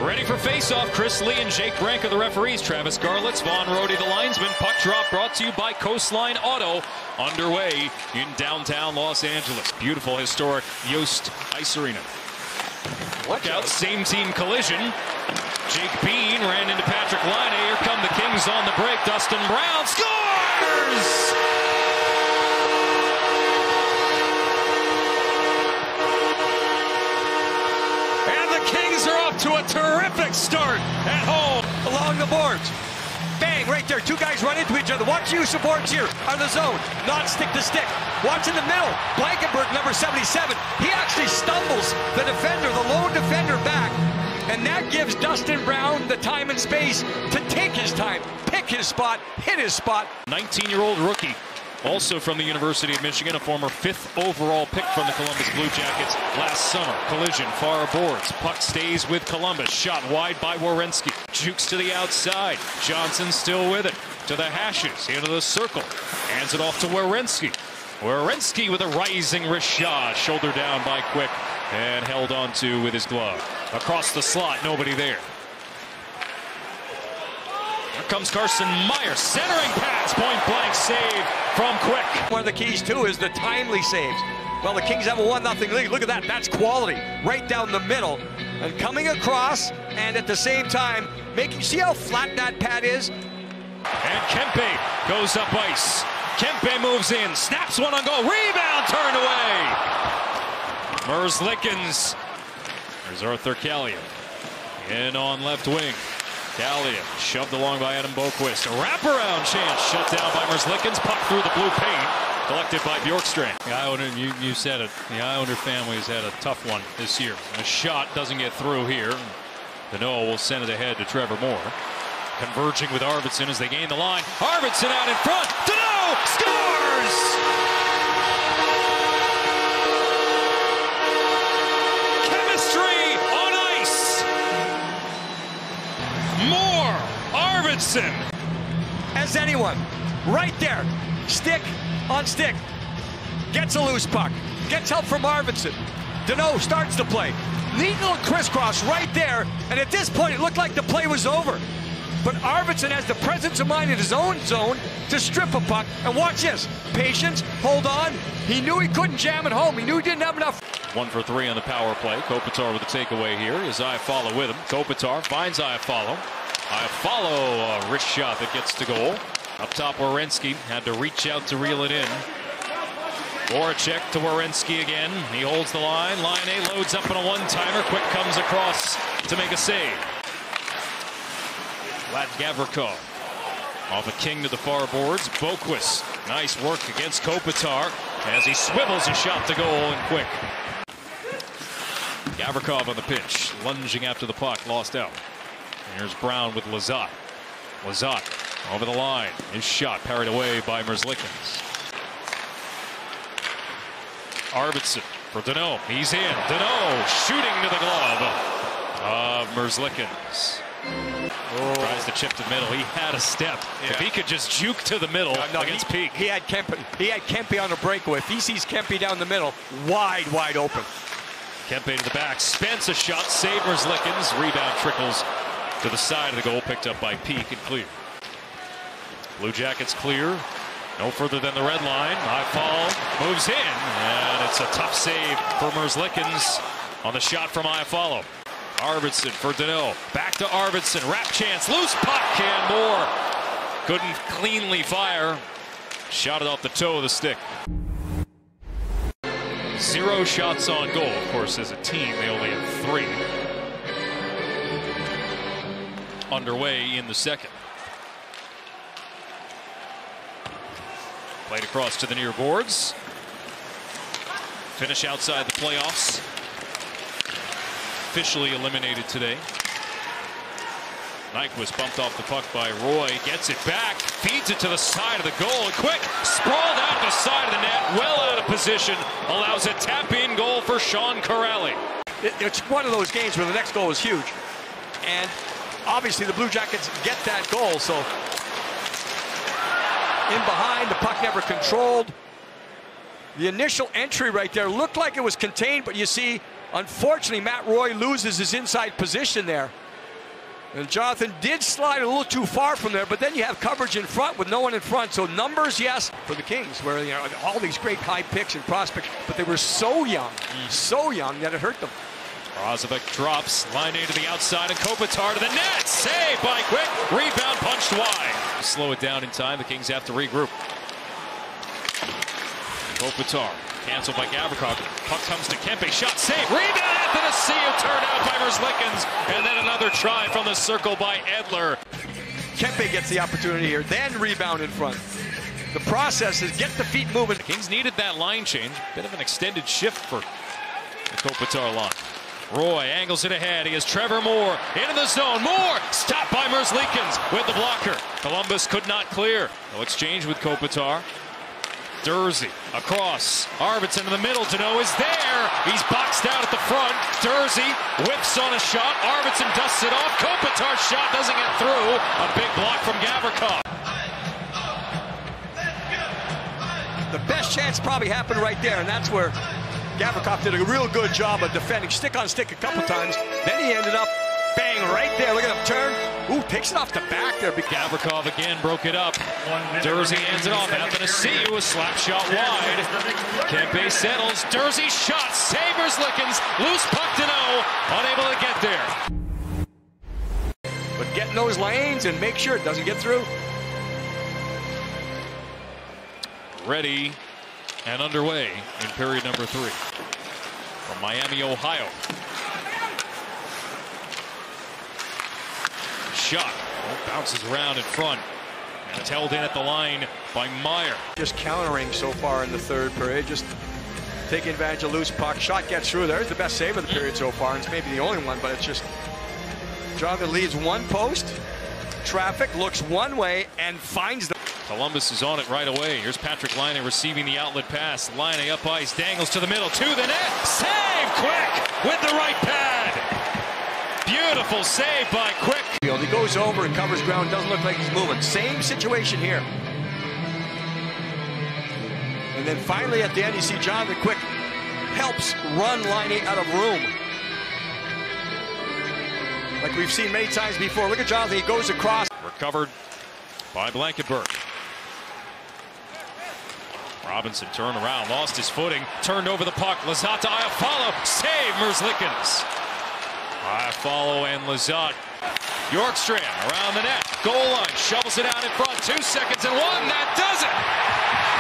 Ready for face-off. Chris Lee and Jake Brank are the referees. Travis Garlitz, Vaughn Rohde the linesman. Puck drop brought to you by Coastline Auto. Underway in downtown Los Angeles. Beautiful historic Yost Ice Arena. Look out, same team collision. Jake Bean ran into Patrick Laine. Here come the Kings on the break. Dustin Brown scores! To a terrific start at home along the boards. Bang, right there. Two guys run into each other. Watch you supports here on the zone. Not stick to stick. Watch in the middle. Blankenberg, number 77. He actually stumbles the defender, the lone defender back. And that gives Dustin Brown the time and space to take his time, pick his spot, hit his spot. 19-year-old rookie. Also from the University of Michigan, a former 5th overall pick from the Columbus Blue Jackets last summer. Collision, far boards. Puck stays with Columbus. Shot wide by Werenski. Jukes to the outside. Johnson still with it. To the hashes, into the circle. Hands it off to Werenski. Werenski with a rising wrist shot. Shoulder down by Quick and held onto with his glove. Across the slot, nobody there. Here comes Carson Meyer, centering pass, point blank save from Quick. One of the keys too is the timely saves. Well, the Kings have a 1-0 lead. Look at that, that's quality. Right down the middle and coming across, and at the same time making, see how flat that pad is? And Kempe goes up ice. Kempe moves in, snaps one on goal, rebound turned away. Merzlikins. There's Arthur Kallio in on left wing. Kallio shoved along by Adam Boquist. A wraparound chance shut down by Merzlikins. Puck through the blue paint. Collected by Bjorkstrand. The Islander, you said it. The Islander family has had a tough one this year. A shot doesn't get through here. Danault will send it ahead to Trevor Moore. Converging with Arvidsson as they gain the line. Arvidsson out in front. Danault scores! Arvidsson. As anyone, right there, stick on stick, gets a loose puck, gets help from Arvidsson. Danault starts the play. Neat little crisscross right there, and at this point it looked like the play was over. But Arvidsson has the presence of mind in his own zone to strip a puck, and watch this, patience, hold on. He knew he couldn't jam it home, he knew he didn't have enough. 1 for 3 on the power play. Kopitar with the takeaway here as Iafallo with him. Kopitar finds Iafallo. Iafallo, a wrist shot that gets to goal. Up top, Werenski had to reach out to reel it in. Voracek to Werenski again. He holds the line. Laine loads up on a one-timer. Quick comes across to make a save. Vlad Gavrikov off a King to the far boards. Boquist, nice work against Kopitar as he swivels a shot to goal and Quick. Gavrikov on the pitch, lunging after the puck, lost out. Here's Brown with Lizotte. Lizotte over the line. His shot parried away by Merzlikins. Arvidsson for Danault. He's in. Danault shooting to the glove of Merzlikins. Oh. Tries to chip to the middle. He had a step. Yeah. If he could just juke to the middle against Peak. He had Kempe on a breakaway. If he sees Kempe down the middle, wide open. Kempe to the back. Spence a shot. Save Merzlikins. Rebound trickles to the side of the goal, picked up by Peak and clear. Blue Jackets clear. No further than the red line. Iafallo moves in, and it's a tough save for Merzlikins on the shot from Iafallo. Arvidsson for Danault. Back to Arvidsson. Wrap chance. Loose puck and Moore couldn't cleanly fire. Shot it off the toe of the stick. 0 shots on goal. Of course, as a team, they only have 3. Underway in the second. Played across to the near boards. Finish outside the playoffs. Officially eliminated today. Nyquist bumped off the puck by Roy. Gets it back. Feeds it to the side of the goal. And Quick sprawled out the side of the net. Well out of position. Allows a tap-in goal for Sean Corrali. It's one of those games where the next goal is huge. And obviously the Blue Jackets get that goal, so in behind, the puck never controlled. The initial entry right there looked like it was contained, but you see, unfortunately, Matt Roy loses his inside position there. And Jonathan did slide a little too far from there, but then you have coverage in front with no one in front. So numbers, yes, for the Kings, where you know all these great high picks and prospects, but they were so young that it hurt them. Brozovic drops, line A to the outside, and Kopitar to the net. Save by Quick. Rebound punched wide. Slow it down in time. The Kings have to regroup. Kopitar canceled by Gavrikov. Puck comes to Kempe. Shot save. Rebound at the sea. Turned out by Merzlikins. And then another try from the circle by Edler. Kempe gets the opportunity here, then rebound in front. The process is get the feet moving. The Kings needed that line change. Bit of an extended shift for the Kopitar line. Roy angles it ahead. He has Trevor Moore into the zone. Moore stopped by Merzlikins with the blocker. Columbus could not clear. No exchange with Kopitar. Durzi across. Arvidsson in the middle. Danault is there. He's boxed out at the front. Durzi whips on a shot. Arvidsson dusts it off. Kopitar's shot doesn't get through. A big block from Gavrikov. The best chance probably happened right there, and that's where Gavrikov did a real good job of defending stick on stick a couple times. Then he ended up bang right there. Look at him turn. Ooh, takes it off the back there. Gavrikov again broke it up. Durzi ends it off. Athanasiou, a slap shot wide. Kempe settles. Durzi shot. Save Merzlikins. Loose puck Danault. Unable to get there. But get in those lanes and make sure it doesn't get through. Ready and underway in period number 3. From Miami, Ohio. Shot. Bounces around in front. And it's held in at the line by Meyer. Just countering so far in the third period. Just taking advantage of loose puck. Shot gets through. There's the best save of the period so far. And it's maybe the only one, but it's just Jonathan leads one post. Traffic looks one way and finds the Columbus is on it right away. Here's Patrick Laine receiving the outlet pass. Laine up ice, dangles to the middle, to the net. Save Quick with the right pad. Beautiful save by Quick. He goes over and covers ground. Doesn't look like he's moving. Same situation here. And then finally at the end you see Jonathan Quick helps run Laine out of room. Like we've seen many times before. Look at Jonathan. He goes across. Recovered by Blankenburg. Robinson turned around, lost his footing, turned over the puck. Lizotte to Iafallo, save Merzlikins. Iafallo and Lizotte. Bjorkstrand around the net, goal line, shovels it out in front. 2 seconds and one, that does it!